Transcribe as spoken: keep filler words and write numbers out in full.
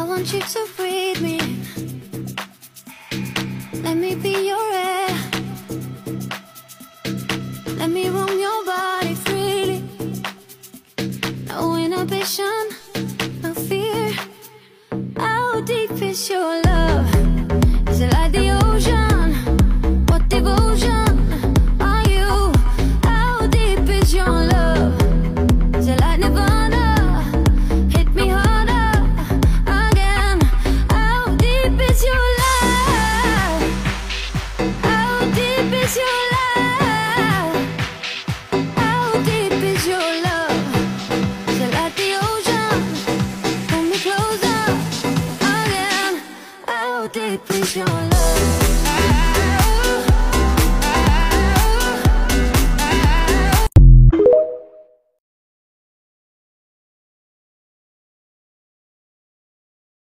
want you to breathe me. Let me be your air. Let me roam your body freely. No inhibition, no fear. How deep is your love?